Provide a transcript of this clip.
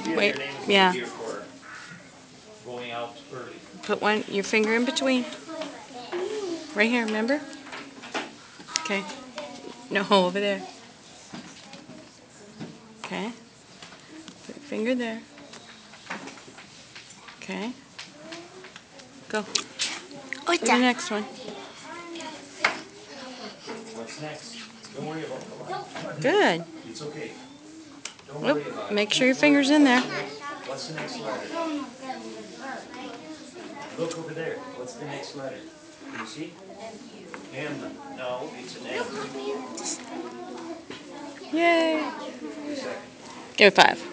Wait, yeah. Put your finger in between. Right here, remember? Okay. No, over there. Okay. Put your finger there. Okay. Go. Do the next one. What's next? Don't worry about it. Good. It's okay. Don't Oop, worry about it. make sure your finger's in there. What's the next letter? Look over there. What's the next letter? Can you see? M. No, it's an M. Yay. Give it 5.